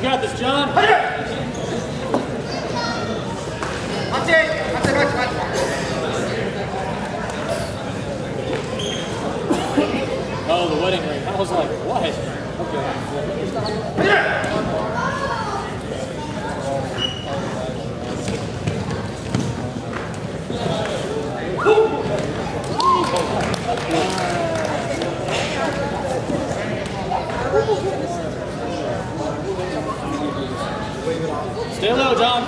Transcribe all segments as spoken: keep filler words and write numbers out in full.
got this, John. Oh, the wedding ring. I was like, what? Okay. Stay low, John.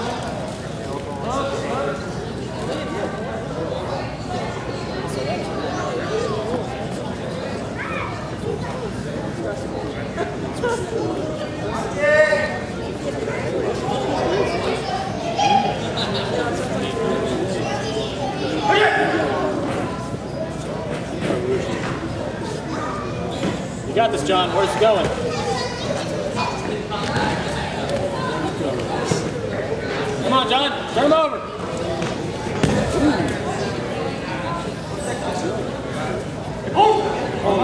You got this, John. Where's it going? Come on, John. Turn him over. Oh! Oh.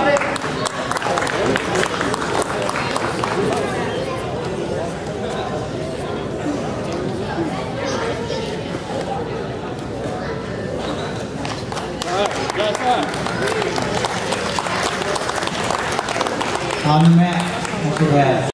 On the mat, after that.